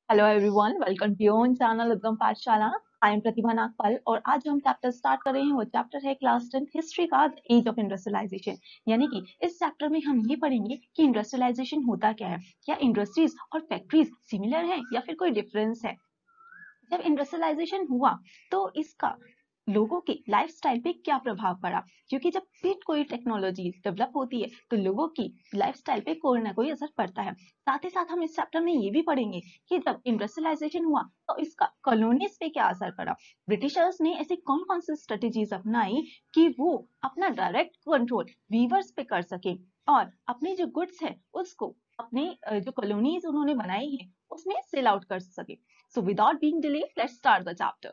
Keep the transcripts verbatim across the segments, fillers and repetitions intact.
Hello everyone, welcome to your channel Udgam Pathshala. I am प्रतिभा नागपाल और आज जो हम चैप्टर स्टार्ट कर रहे हैं वो चैप्टर है क्लास टेन हिस्ट्री का एज ऑफ इंडस्ट्रियलाइजेशन। यानी कि इस चैप्टर में हम ये पढ़ेंगे कि इंडस्ट्रियलाइजेशन होता क्या है, क्या इंडस्ट्रीज और फैक्ट्रीज सिमिलर है या फिर कोई डिफरेंस है। जब इंडस्ट्रियलाइजेशन हुआ तो इसका लोगों के लाइफस्टाइल पे क्या प्रभाव पड़ा, क्योंकि जब भी कोई टेक्नोलॉजी डेवलप होती है तो लोगों की लाइफस्टाइल पे कोई ना कोई असर पड़ता है। साथ ही साथ हम इस चैप्टर में ये भी पढ़ेंगे कि जब इंडस्ट्रियलाइजेशन हुआ तो इसका कॉलोनीज पे क्या असर पड़ा। ब्रिटिशर्स ने ऐसी कौन कौन सी स्ट्रेटेजीज अपनाई कि वो अपना डायरेक्ट कंट्रोल वीवर्स पे कर सके और अपने जो गुड्स है उसको अपने जो कॉलोनीज उन्होंने बनाई है उसमें सेल आउट कर सके। So without being delay, let's start the chapter.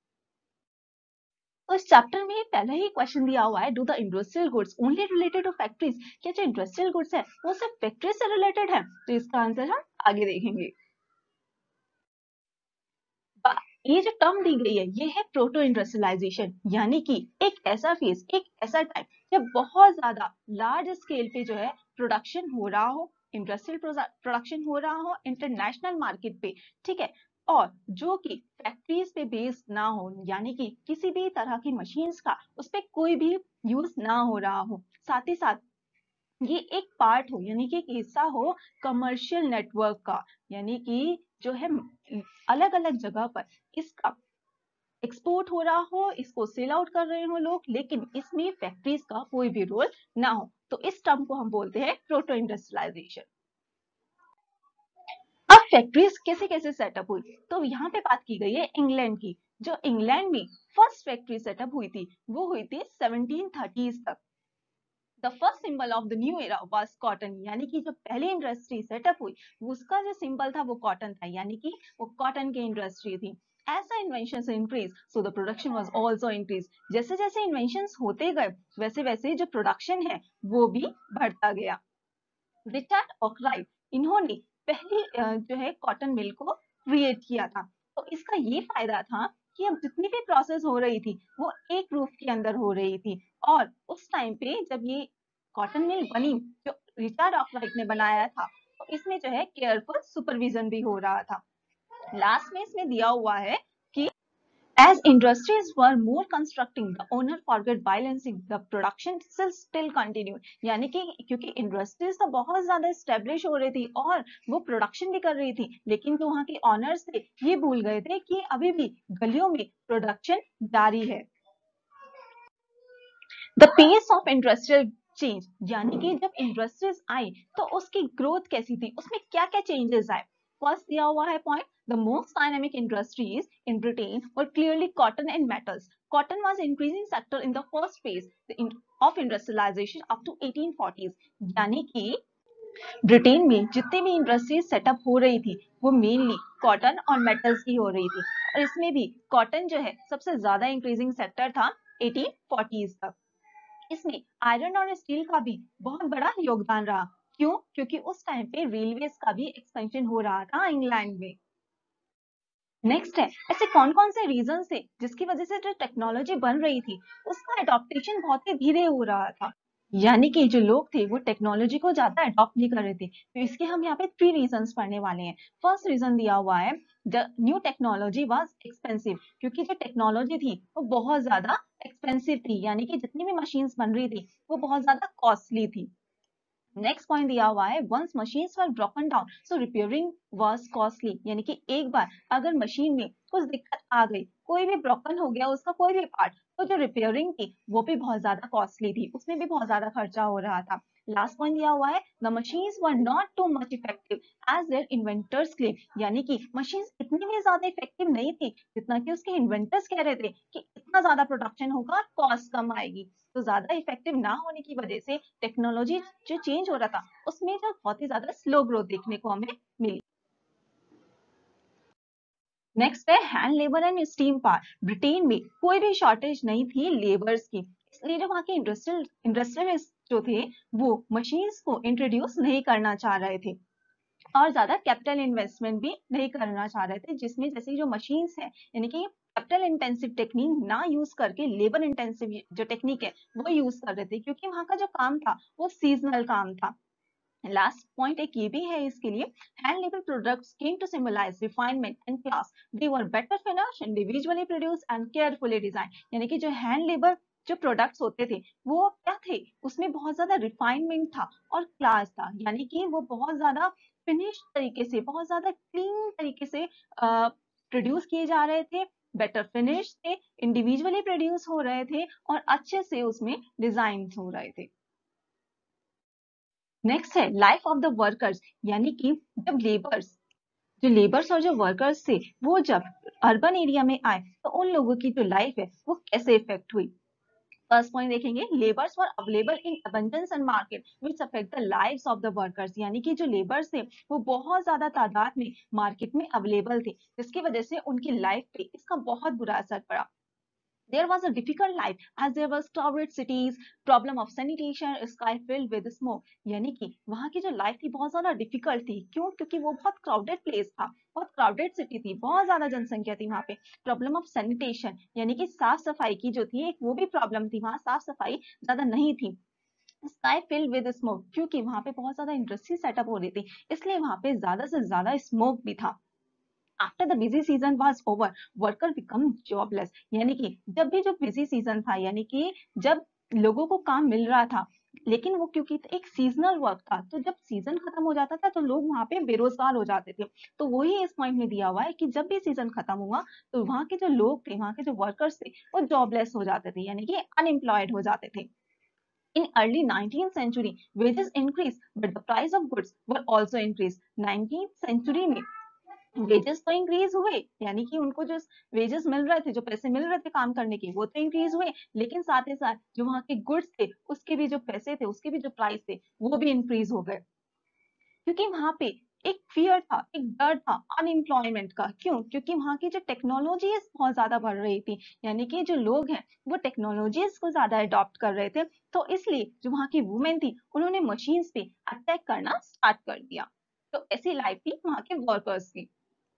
तो इस चैप्टर में पहले ही क्वेश्चन दिया हुआ है, do the industrial goods only related to factories. क्या जो इंडस्ट्रियल गुड्स है वो सिर्फ फैक्ट्री से रिलेटेड है? तो इसका आंसर हम आगे देखेंगे। ये जो टर्म दी गई है ये है प्रोटो इंडस्ट्रियलाइजेशन, यानी कि एक ऐसा फेज, एक ऐसा टाइम जब बहुत ज्यादा लार्ज स्केल पे जो है प्रोडक्शन हो रहा हो, इंडस्ट्रियल प्रोडक्शन हो रहा हो इंटरनेशनल मार्केट पे, ठीक है, और जो कि फैक्ट्रीज पे बेस्ड ना हो, यानी कि किसी भी तरह की मशीन्स का उस पर कोई भी यूज ना हो रहा हो। साथ ही साथ ये एक पार्ट हो, यानी कि एक हिस्सा हो कमर्शियल नेटवर्क का, यानी कि जो है अलग अलग जगह पर इसका एक्सपोर्ट हो रहा हो, इसको सेल आउट कर रहे हो लोग, लेकिन इसमें फैक्ट्रीज का कोई भी रोल ना हो। तो इस टर्म को हम बोलते हैं प्रोटो इंडस्ट्रियलाइजेशन। अब फैक्ट्रीज कैसे कैसे सेटअप हुई, तो यहाँ पे बात की गई है इंग्लैंड की। जो इंग्लैंड में फर्स्ट फैक्ट्री सेटअप हुई थी वो हुई थी सेवनटीन थर्टीज तक। The first symbol of the new era was cotton, यानी कि जब पहली इंडस्ट्री सेटअप हुई उसका जो सिंबल था वो कॉटन था, यानी कि वो कॉटन की इंडस्ट्री थी। As the inventions increased, so the production was also increased. जैसे जैसे इन्वेंशंस होते गए वैसे वैसे जो प्रोडक्शन है वो भी बढ़ता गया। रिचर्ड ऑकराइट, इन्होंने पहली जो है कॉटन मिल को क्रिएट किया था। तो इसका ये फायदा था कि अब जितनी भी प्रोसेस हो रही थी वो एक रूफ के अंदर हो रही थी, और उस टाइम पे जब ये कॉटन मिल बनी जो रिचर्ड ऑकराइट ने बनाया था तो इसमें जो है केयरफुल सुपरविजन भी हो रहा था। लास्ट में इसमें दिया हुआ है कि as industries were more constructing, the owner forget balancing the production still still continued, यानी कि क्योंकि इंडस्ट्रीज तो बहुत ज्यादा स्टेब्लिश हो रही थी और वो प्रोडक्शन भी कर रही थी, लेकिन जो वहां के ऑनर्स थे ये भूल गए थे कि अभी भी गलियों में प्रोडक्शन जारी है। The pace of industrial change, यानी कि जब इंडस्ट्रीज आई तो उसकी ग्रोथ कैसी थी, उसमें क्या क्या चेंजेस आए। फर्स्ट दिया हुआ है point, the most dynamic industries in Britain were clearly cotton and metals. Cotton was increasing sector in the first phase of industrialisation up to eighteen forties, यानी कि ब्रिटेन में जितनी भी इंडस्ट्रीज सेटअप हो रही थी वो मेनली कॉटन और मेटल्स की हो रही थी, और इसमें भी कॉटन जो है सबसे ज्यादा इंक्रीजिंग सेक्टर था एटीन फोर्टीज तक। इसमें आयरन और स्टील का भी बहुत बड़ा योगदान रहा। क्यों? क्योंकि उस टाइम पे रेलवेज का भी एक्सपेंशन हो रहा था इंग्लैंड में। नेक्स्ट है, ऐसे कौन कौन से रीजन थे जिसकी वजह से जो टेक्नोलॉजी बन रही थी उसका एडॉप्टेशन बहुत ही धीरे हो रहा था, यानी कि जो लोग थे वो टेक्नोलॉजी को ज्यादा अडॉप्ट नहीं कर रहे थे। तो इसके हम यहाँ पे थ्री रीजंस पढ़ने वाले हैं। फर्स्ट रीजन दिया हुआ है, the new technology was expensive, क्योंकि जो टेक्नोलॉजी थी वो बहुत ज्यादा एक्सपेंसिव थी, यानी कि जितनी भी मशीन्स बन रही थी वो बहुत ज्यादा कॉस्टली थी। नेक्स्ट पॉइंट दिया हुआ है, once machines were broken down so repairing was costly, यानी कि एक बार अगर मशीन में कुछ दिक्कत आ गई, कोई भी ब्रोकन हो गया उसका कोई भी पार्ट, तो जो रिपेयरिंग थी वो भी बहुत ज्यादा कॉस्टली थी, उसमें भी बहुत ज्यादा खर्चा हो रहा था। लास्ट पॉइंट दिया हुआ है, the machines were not too much effective as their inventors claim, यानी कि मशीन्स इतनी भी ज्यादा इफेक्टिव नहीं थी जितना कि उसके इन्वेंटर्स कह रहे थे कि इतना ज्यादा प्रोडक्शन होगा, कॉस्ट कम आएगी। तो ज्यादा इफेक्टिव ना होने की वजह से टेक्नोलॉजी जो चेंज हो रहा था उसमें जो बहुत ही ज्यादा स्लो ग्रोथ देखने को हमें मिली। नेक्स्ट है hand labour and steam power. Britain में कोई भी शॉर्टेज नहीं थी लेबर्स की, इसलिए जो वहाँ के इंडस्ट्रियल इंडस्ट्रियलिस्ट जो थे वो मशीन्स को इंट्रोड्यूस नहीं करना चाह रहे थे और ज्यादा कैपिटल इन्वेस्टमेंट भी नहीं करना चाह रहे थे, जिसमें जैसे जो मशीन्स है यानी कि कैपिटल इंटेंसिव टेक्निक ना यूज करके लेबर इंटेंसिव जो टेक्निक है वो यूज कर रहे थे, क्योंकि वहां का जो काम था वो सीजनल काम था। लास्ट पॉइंट एक ये भी है इसके लिए, hand labour products came to symbolise refinement and class, they were better finish, individually produce and carefully design. यानी कि जो हैंड लेबल जो प्रोडक्ट्स होते थे वो क्या थे, उसमें बहुत ज्यादा रिफाइनमेंट था और क्लास था, यानी कि वो बहुत ज्यादा फिनिश तरीके से, बहुत ज्यादा क्लीन तरीके से प्रोड्यूस किए जा रहे थे, बेटर फिनिश थे, इंडिविजुअली प्रोड्यूस हो रहे थे और अच्छे से उसमें डिजाइन हो रहे थे। नेक्स्ट है लाइफ ऑफ द वर्कर्स, यानी कि जब लेबर्स जो लेबर्स और जो वर्कर्स थे वो जब अर्बन एरिया में आए तो उन लोगों की जो लाइफ है वो कैसे इफेक्ट हुई। फर्स्ट पॉइंट देखेंगे, labours were available in abundance and market which affect the lives of the workers, यानी कि जो लेबर्स थे वो बहुत ज्यादा तादाद में मार्केट में अवेलेबल थे, जिसकी वजह से उनकी लाइफ पे इसका बहुत बुरा असर पड़ा। There was a difficult life as there was crowded cities, problem of sanitation, sky filled with smoke। यानी कि वहाँ की जो लाइफ थी बहुत ज्यादा डिफिकल्ट थी, क्यों? क्योंकि वो बहुत क्राउडेड प्लेस था, बहुत क्राउडेड सिटी थी, बहुत ज्यादा जनसंख्या थी वहाँ पे। प्रॉब्लम ऑफ सैनिटेशन, यानी कि साफ सफाई की जो थी एक वो भी प्रॉब्लम थी, वहाँ साफ सफाई ज्यादा नहीं थी। स्काई फिल्ड विद स्मोक, क्योंकि वहाँ पे बहुत ज्यादा इंडस्ट्री सेटअप हो रही थी, इसलिए वहाँ पे ज्यादा से ज्यादा स्मोक भी था। After the busy season was over, worker become jobless, यानी कि जब भी जो बिजी सीजन था, यानी कि जब लोगों को काम मिल रहा था, लेकिन वो क्योंकि एक सीजनल वर्क था, तो जब सीजन खत्म हो जाता था तो लोग वहां पे बेरोजगार हो जाते थे। तो वही इस पॉइंट में दिया हुआ है कि जब भी सीजन खत्म हुआ तो वहां के जो लोग थे, वहां के जो वर्कर्स थे वो जॉबलेस हो जाते थे, यानी कि अनएम्प्लॉयड हो जाते थे। In early nineteenth century, wages increased, but the price of goods were also increased। Nineteenth century में वेजेस तो इंक्रीज हुए, यानी कि उनको जो वेजेस मिल रहे थे, जो पैसे मिल रहे थे काम करने के, वो तो इंक्रीज हुए, लेकिन साथ ही साथ जो वहां के गुड्स थे उसके भी जो पैसे थे, उसके भी जो प्राइस थे वो भी इंक्रीज हो गए, क्योंकि वहां पे एक फियर था, एक डर था अनएम्प्लॉयमेंट का। क्यों? क्योंकि वहां की जो टेक्नोलॉजी बहुत ज्यादा बढ़ रही थी, यानी कि जो लोग हैं वो टेक्नोलॉजीज को ज्यादा अडॉप्ट कर रहे थे, तो इसलिए जो वहां की वुमेन थी उन्होंने मशीन्स पे अटैक करना स्टार्ट कर दिया। तो ऐसी लाइफ थी वहां के वर्कर्स की।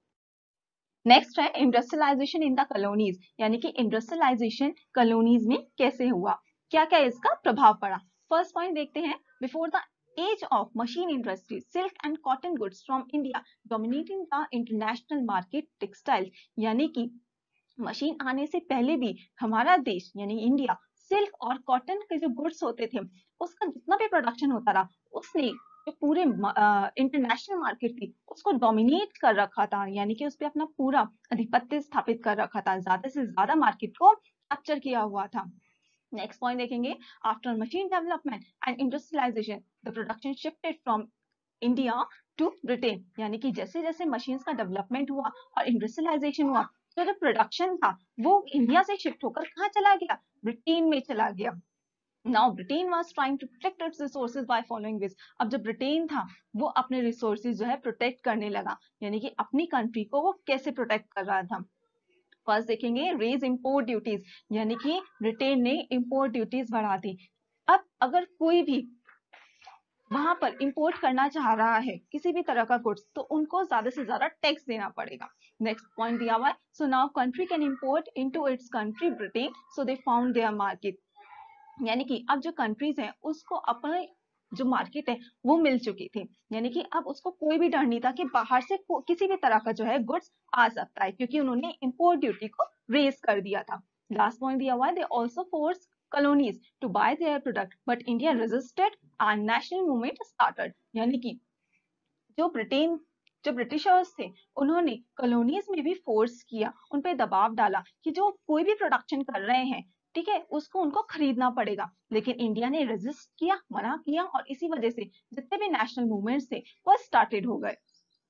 नेक्स्ट है इंडस्ट्रियलाइजेशन इन द कॉलोनीज, यानी कि इंडस्ट्रियलाइजेशन कॉलोनीज में कैसे हुआ, क्या क्या इसका प्रभाव पड़ा। फर्स्ट पॉइंट देखते हैं, before the age of machine industry, silk and cotton goods from India dominating the international market textile, यानी कि मशीन आने से पहले भी हमारा देश यानी इंडिया सिल्क और कॉटन के जो गुड्स होते थे उसका जितना भी प्रोडक्शन होता रहा, उसने जो पूरे इंटरनेशनल मार्केट थी उसको डोमिनेट कर रखा था, यानी कि उस पर अपना पूरा आधिपत्य स्थापित कर रखा था, ज्यादा से ज्यादा मार्केट को कैप्चर किया हुआ था। नेक्स्ट पॉइंट देखेंगे, after machine development and industrialisation the production shifted from India to Britain, यानी कि जैसे जैसे मशीन्स का डेवलपमेंट हुआ और इंडस्ट्रियलाइजेशन हुआ तो जो प्रोडक्शन था वो इंडिया से शिफ्ट होकर कहाँ चला गया, ब्रिटेन में चला गया। Now Britain was trying to protect its resources by following this। अब जब ब्रिटेन था वो अपने रिसोर्सेज जो है प्रोटेक्ट करने लगा, यानी कि अपनी कंट्री को वो कैसे प्रोटेक्ट कर रहा था। फर्स्ट देखेंगे, रेज इंपोर्ट ड्यूटीज, यानी कि ब्रिटेन ने इंपोर्ट ड्यूटीज बढ़ा दी। अब अगर कोई भी वहां पर इंपोर्ट करना चाह रहा है किसी भी तरह का गुड्स तो उनको ज्यादा से ज्यादा टैक्स देना पड़ेगा। नेक्स्ट पॉइंट दिया हुआ है, so now country can import into its country Britain so they found their market, यानी कि अब जो कंट्रीज हैं उसको अपने जो मार्केट है वो मिल चुकी थी, यानी कि अब उसको कोई भी डर नहीं था कि बाहर से किसी भी तरह का जो है गुड्स आ सकता है, क्योंकि उन्होंने इंपोर्ट ड्यूटी को रेज कर दिया था। लास्ट पॉइंट दिया हुआ है, they also force colonies to buy their product but India resisted and national movement started, यानी कि जो ब्रिटेन जो ब्रिटिशर्स थे उन्होंने कॉलोनीज में भी फोर्स किया, उन पे दबाव डाला कि जो कोई भी प्रोडक्शन कर रहे हैं ठीक है उसको उनको खरीदना पड़ेगा, लेकिन इंडिया ने रेजिस्ट किया, मना किया और इसी वजह से जितने भी नेशनल मूवमेंट्स थे वो स्टार्टेड हो गए।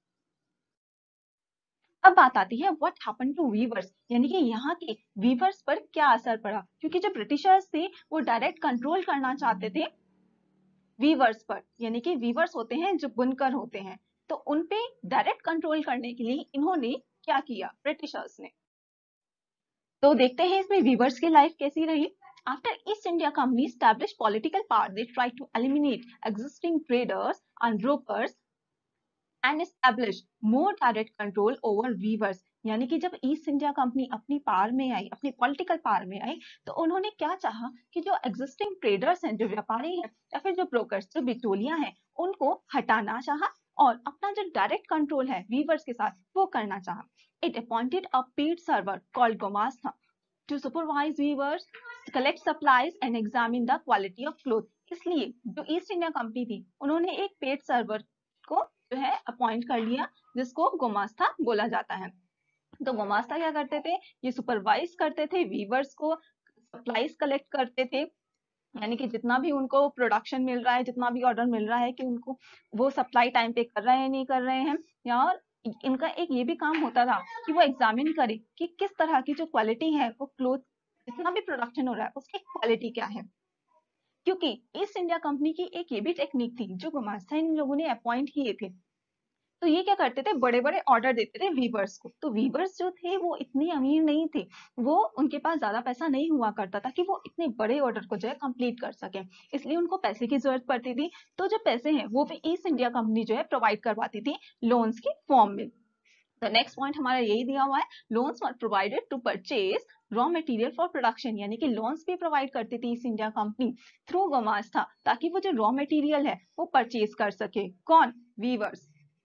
अब बात आती है व्हाट हैपेंड टू वीवर्स, यानी कि यहाँ के वीवर्स पर क्या असर पड़ा, क्योंकि जो ब्रिटिशर्स थे वो डायरेक्ट कंट्रोल करना चाहते थे वीवर्स पर, यानी कि वीवर्स होते हैं जो बुनकर होते हैं, तो उन पे डायरेक्ट कंट्रोल करने के लिए इन्होंने क्या किया ब्रिटिशर्स ने। तो देखते हैं इसमें वीवर्स की लाइफ कैसी रही। After East India Company establish political power, they try to eliminate existing traders and brokers and establish more direct control over weavers, यानी कि जब ईस्ट इंडिया कंपनी अपनी पावर में आई, अपनी पॉलिटिकल पावर में आई, तो उन्होंने क्या चाहा कि जो एग्जिस्टिंग ट्रेडर्स हैं, जो व्यापारी हैं या फिर जो ब्रोकर्स, जो बिचौलियां हैं, उनको हटाना चाहा और अपना जो डायरेक्ट कंट्रोल है वीवर्स के साथ वो करना चाहा। It appointed a paid server called gomastha to supervise weavers, collect supplies and examine the quality of cloth। इसलिए जो ईस्ट इंडिया कंपनी थी उन्होंने एक पेड सर्वर को जो है अपॉइंट कर लिया, जिसको गोमास्ता बोला जाता है। तो गोमास्ता क्या करते थे, ये सुपरवाइज करते थे वीवर्स को, सप्लाईज कलेक्ट करते थे, यानी कि जितना भी उनको प्रोडक्शन मिल रहा है, जितना भी ऑर्डर मिल रहा है कि उनको वो सप्लाई टाइम पे कर रहे हैं नहीं कर रहे हैं, या और इनका एक ये भी काम होता था कि वो एग्जामिन करे कि किस तरह की जो क्वालिटी है वो क्लोथ, जितना भी प्रोडक्शन हो रहा है उसकी क्वालिटी क्या है। क्योंकि ईस्ट इंडिया कंपनी की एक ये भी टेक्निक थी, जो गोमास्ता इन लोगों ने अपॉइंट किए थे, तो ये क्या करते थे, बड़े बड़े ऑर्डर देते थे वीवर्स को। तो वीवर्स जो थे वो इतने अमीर नहीं थे, वो उनके पास ज्यादा पैसा नहीं हुआ करता था कि वो इतने बड़े ऑर्डर को जो है कंप्लीट कर सके, इसलिए उनको पैसे की जरूरत पड़ती थी। तो जो पैसे हैं वो भी ईस्ट इंडिया कंपनी जो है प्रोवाइड करवाती थी लोन्स की फॉर्म में। तो नेक्स्ट पॉइंट हमारा यही दिया हुआ है, loans were provided to purchase raw material for production, यानी कि लोन्स भी प्रोवाइड करती थी East India Company through gomastha, ताकि वो जो रॉ मटेरियल है वो परचेज कर सके। कौन? Weavers.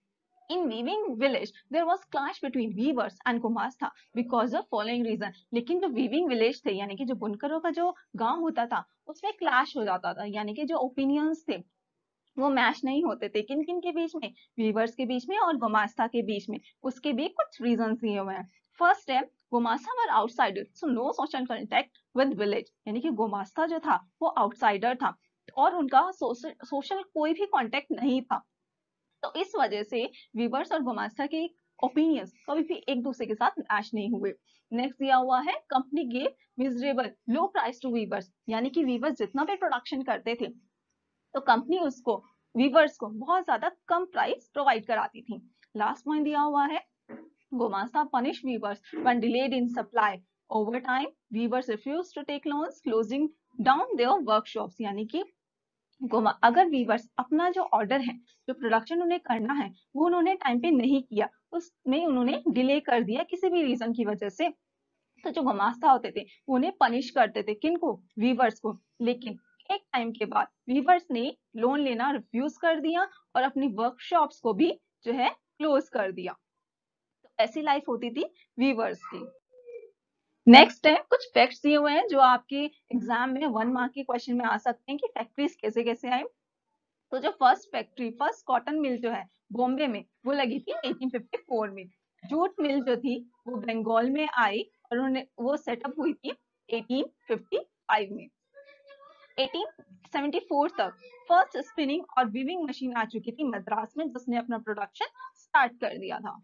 In weaving village, there was clash between weavers and Gomastha because of following reason। लेकिन जो weaving village थे, यानी कि जो बुनकरों का जो गांव होता था, उसमें क्लैश हो जाता था, यानी कि जो ओपिनियंस थे वो मैच नहीं होते थे। किन किन के बीच में? वीवर्स के बीच में और गोमास्ता के बीच में। उसके भी कुछ रीजन दिए हुए हैं। फर्स्ट है, gomastha were outsider, so no social contact with village, यानी कि गोमास्ता जो था वो आउटसाइडर था और उनका सोशल सोशल कोई भी कॉन्टेक्ट नहीं था। तो इस वजह से वीवर्स और गोमास्ता के ओपिनियंस कभी भी एक दूसरे के साथ मैच नहीं हुए। नेक्स्ट दिया हुआ है, company gave miserable low price to weavers, यानी कि वीवर्स जितना भी प्रोडक्शन करते थे तो कंपनी उसको वीवर्स को बहुत ज्यादा कम प्राइस प्रोवाइड कराती थी। लास्ट पॉइंट दिया हुआ है, gomastha punish weavers when delayed in supply, over time weavers refuse to take loans, closing down their workshops, यानी कि अगर वीवर्स अपना जो ऑर्डर है, जो प्रोडक्शन उन्हें करना है, वो उन्होंने टाइम पे नहीं किया, उसमें उन्होंने डिले कर दिया किसी भी रीजन की वजह से, तो जो गोमास्ता होते थे वो उन्हें पनिश करते थे। किनको? वीवर्स को। लेकिन एक टाइम के बाद वीवर्स ने लोन लेना रिफ्यूज कर दिया और अपनी वर्कशॉप्स को भी जो है क्लोज कर दिया। तो ऐसी लाइफ होती थी वीवर्स की। नेक्स्ट है, कुछ फैक्ट्स दिए हुए हैं जो आपके एग्जाम में वन मार्क के क्वेश्चन में आ सकते हैं कि फैक्ट्रीज कैसे कैसे आई। तो जो first factory, first cotton mill जो है बॉम्बे में, वो लगी थी अठारह सौ चौवन में। जूट मिल जो थी वो बंगाल में आई और उन्हें वो सेटअप हुई थी अठारह सौ पचपन में। अठारह सौ चौहत्तर तक फर्स्ट स्पिनिंग और वीविंग मशीन आ चुकी थी मद्रास में, जिसने अपना प्रोडक्शन स्टार्ट कर दिया था।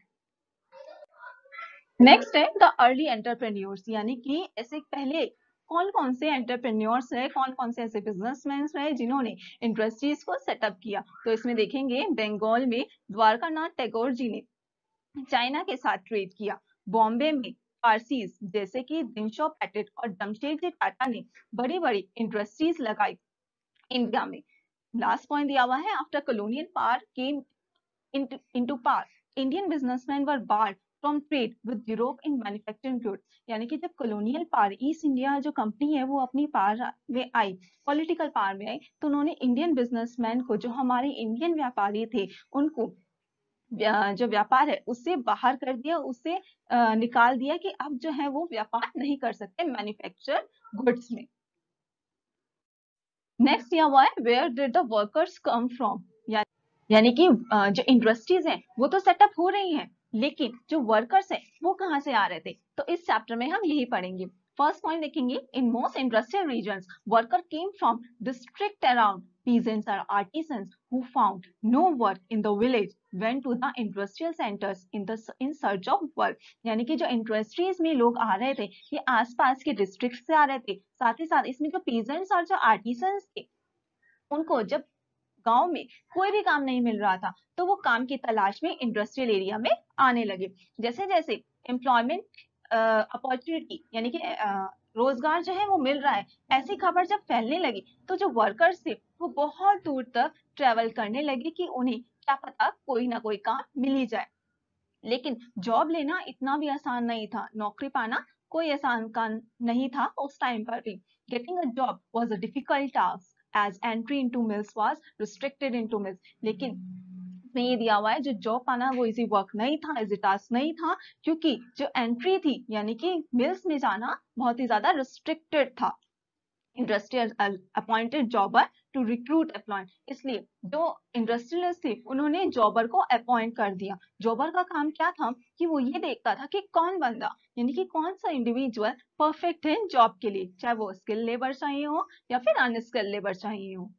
नेक्स्ट है द अर्ली एंटरप्रेन्योर्स, यानी कि ऐसे पहले कौन कौन से एंटरप्रेन्योर्स रहे, कौन कौन से ऐसे बिजनेसमैन रहे जिन्होंने इंडस्ट्रीज को सेटअप किया। तो इसमें देखेंगे, बंगाल में द्वारकानाथ टैगोर जी ने चाइना के साथ ट्रेड किया। बॉम्बे में पारसीज जैसे कि दिनशॉ पैटेट और जमशेदजी टाटा ने बड़ी बड़ी इंडस्ट्रीज लगाई इंडिया में। लास्ट पॉइंट दिया हुआ है, after colonial power came into power, Indian businessman were barred from trade with Europe in manufacturing goods, यानी कि जब कॉलोनियल पावर, ईस्ट इंडिया जो कंपनी है वो अपनी पावर में आई, पॉलिटिकल पावर में आई, तो उन्होंने इंडियन बिजनेसमैन को, जो हमारे इंडियन व्यापारी थे, उनको जो व्यापार है उससे बाहर कर दिया, उससे निकाल दिया कि अब जो है वो व्यापार नहीं कर सकते मैन्युफैक्चर गुड्स में। नेक्स्ट दिया हुआ है, where did the workers come from, यानी कि जो इंडस्ट्रीज हैं वो तो सेटअप हो रही हैं, लेकिन जो वर्कर्स हैं वो कहाँ से आ रहे थे। तो इस चैप्टर में हम यही पढ़ेंगे। फर्स्ट पॉइंट देखेंगे, in most industrial regions worker came from district around, peasants or artisans who found no work in the village went to the industrial centers in the in search of work, यानी कि जो industries में लोग आ रहे थे ये आसपास के डिस्ट्रिक्ट से आ रहे थे। साथ ही साथ इसमें जो पीजेंट्स और जो आर्टिसंस थे, उनको जब गांव में कोई भी काम नहीं मिल रहा था तो वो काम की तलाश में इंडस्ट्रियल एरिया में आने लगे। जैसे जैसे एम्प्लॉयमेंट अपॉर्चुनिटी, यानी कि uh, रोजगार जो है वो मिल रहा है, ऐसी खबर जब फैलने लगी तो जो वर्कर्स थे वो बहुत दूर तक ट्रेवल करने लगे कि उन्हें क्या पता कोई ना कोई काम मिल ही जाए। लेकिन जॉब लेना इतना भी आसान नहीं था, नौकरी पाना कोई आसान काम नहीं था उस टाइम पर भी। Getting a job was a difficult task as entry into mills was restricted into mills. लेकिन में ये दिया हुआ है जो जॉब पाना वो इजी वर्क नहीं था, इजी टास्क नहीं था, क्योंकि जो एंट्री थी यानी कि मिल्स में जाना बहुत ही ज्यादा रिस्ट्रिक्टेड था। Industrial appointed jobber to recruit employ, इसलिए जो इंडस्ट्रियलिस्ट थे उन्होंने जॉबर को अपॉइंट कर दिया। जॉबर का काम क्या था कि वो ये देखता था कि कौन बंदा यानी कि कौन सा इंडिविजुअल परफेक्ट है जॉब के लिए, चाहे वो स्किल लेबर चाहिए हो या फिर अनस्किल लेबर चाहिए हो।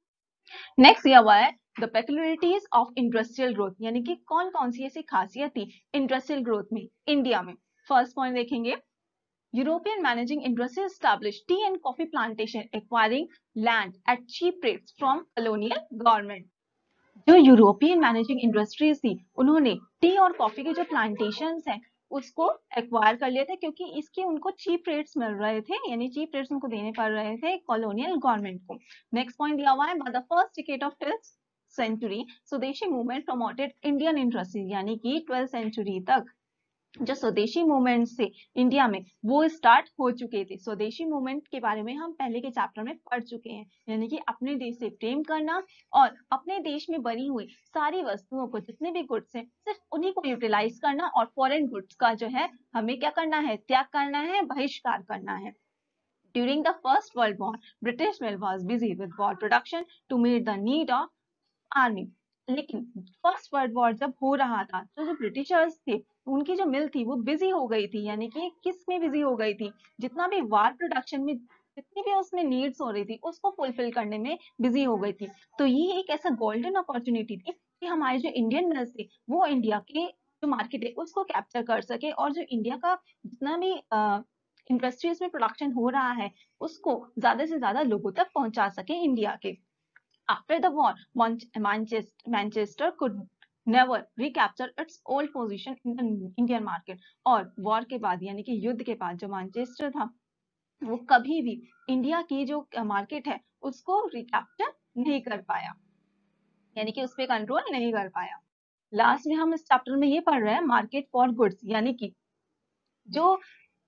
नेक्स्ट दिया हुआ है the peculiarities of industrial growth, यानी कि कौन कौन सी ऐसी खासियत थी इंडस्ट्रियल ग्रोथ में इंडिया में। फर्स्ट पॉइंट देखेंगे, European managing industry established tea and coffee plantation, acquiring land at cheap rates from colonial government. जो यूरोपियन मैनेजिंग इंडस्ट्रीज थी उन्होंने टी और कॉफी के जो प्लांटेशन हैं उसको एक्वायर कर लिए थे, क्योंकि इसके उनको चीप रेट्स मिल रहे थे, यानी चीप रेट्स उनको देने पड़ रहे थे कॉलोनियल गवर्नमेंट को। नेक्स्ट पॉइंट दिया हुआ है, by the first decade of twelfth century Swadeshi movement promoted Indian industries, यानी कि ट्वेल्थ सेंचुरी तक जो स्वदेशी मूवमेंट से इंडिया में वो स्टार्ट हो चुके थे। स्वदेशी मूवमेंट के बारे में हम पहले के चैप्टर में पढ़ चुके हैं, यानी कि अपने देश से प्रेम करना और अपने देश में बनी हुई सारी वस्तुओं को, जितने भी गुड्स हैं सिर्फ उन्हीं को यूटिलाइज करना और फॉरेन गुड्स का जो है हमें क्या करना है, त्याग करना है, बहिष्कार करना है। During the First World War, British mill was busy with war production to meet the need of army. लेकिन फर्स्ट वर्ल्ड वॉर जब हो रहा था तो जो ब्रिटिशर्स थे उनकी जो मिल थी वो बिजी हो गई थी, यानी कि किस में बिजी हो गई थी, जितना भी वार प्रोडक्शन में जितनी भी उसमें नीड्स हो रही थी उसको फुलफिल करने में बिजी हो गई थी। तो ये एक ऐसा गोल्डन अपॉर्चुनिटी थी कि हमारे जो इंडियन मिल्स थे वो इंडिया के जो मार्केट है उसको कैप्चर कर सके और जो इंडिया का जितना भी इंडस्ट्रीज में प्रोडक्शन हो रहा है उसको ज्यादा से ज्यादा लोगों तक पहुंचा सके इंडिया के। After the war, Manchester, Manchester could never recapture its old position in the Indian market. और वॉर के बाद यानी कि युद्ध के बाद जो मैनचेस्टर था वो कभी भी इंडिया की जो मार्केट है उसको रिकैप्चर नहीं कर पाया, यानी कि उस पर कंट्रोल नहीं कर पाया। लास्ट में हम इस चैप्टर में ये पढ़ रहे हैं मार्केट फॉर गुड्स, यानी कि जो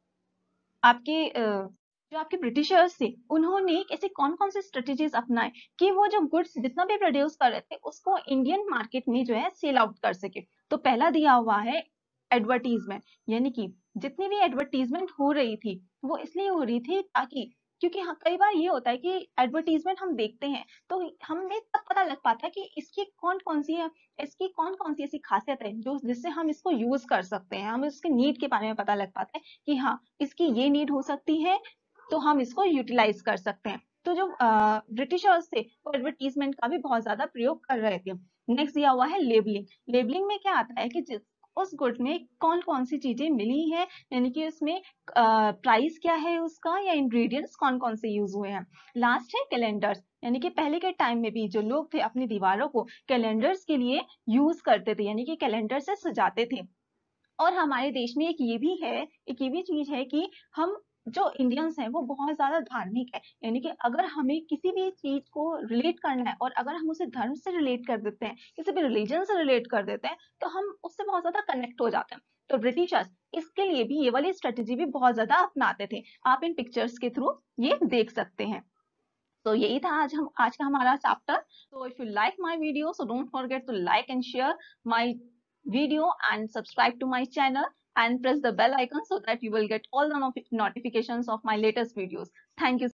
आपके जो आपके ब्रिटिशर्स थे उन्होंने ऐसे कौन कौन से स्ट्रेटेजीज अपनाए कि वो जो गुड्स जितना भी प्रोड्यूस कर रहे थे उसको इंडियन मार्केट में जो है सेल आउट कर सके। तो पहला दिया हुआ है एडवर्टीजमेंट, यानी कि जितनी भी एडवर्टीजमेंट हो रही थी वो इसलिए हो रही थी ताकि, क्योंकि हाँ कई बार ये होता है कि एडवर्टीजमेंट हम देखते हैं तो हमें तब पता लग पाता है कि इसकी कौन कौन सी है, इसकी कौन कौन सी ऐसी खासियत है जो जिससे हम इसको यूज कर सकते हैं, हमें उसके नीड के बारे में पता लग पाता है कि हाँ इसकी ये नीड हो सकती है तो हम इसको यूटिलाइज कर सकते हैं। तो जो ब्रिटिशर्स थे वो एडवर्टीजमेंट का भी बहुत ज्यादा प्रयोग कर रहे थे। नेक्स्ट दिया हुआ है लेबलिंग। लेबलिंग में क्या आता है कि जिस उस गुड में कौन कौन सी चीजें मिली है, यानी कि उसमें प्राइस क्या है उसका या इंग्रेडिएंट्स कौन कौन से यूज हुए हैं। लास्ट है कैलेंडर्स, यानी कि पहले के टाइम में भी जो लोग थे अपनी दीवारों को कैलेंडर्स के लिए यूज करते थे, यानी कि कैलेंडर से सजाते थे। और हमारे देश में एक ये भी है, एक ये भी चीज है कि हम जो इंडियंस हैं वो बहुत ज्यादा धार्मिक है, यानी कि अगर हमें किसी भी चीज को रिलेट करना है और अगर हम उसे धर्म से रिलेट कर देते हैं, किसी भी रिलीजन से रिलेट कर देते हैं तो हम उससे बहुत ज्यादा कनेक्ट हो जाते हैं। तो ब्रिटिशर्स इसके लिए भी ये वाली स्ट्रेटेजी भी बहुत ज्यादा अपनाते थे, आप इन पिक्चर्स के थ्रू ये देख सकते हैं। तो यही था आज हम आज का हमारा chapter. So if you like my video, so don't forget to like and share my video and subscribe to my channel and press the bell icon so that you will get all the notifications of my latest videos. Thank you.